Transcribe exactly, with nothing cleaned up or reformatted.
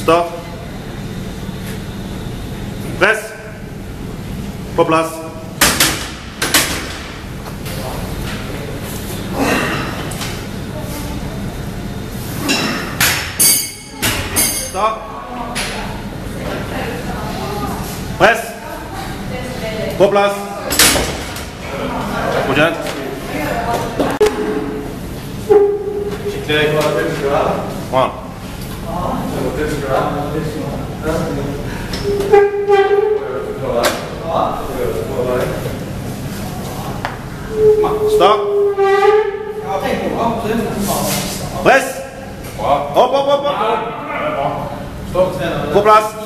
Stop. Press. På plass. Stop. Press. På plass. Fortsett. One. Stop. Press. Opp, opp, opp, opp. På plass.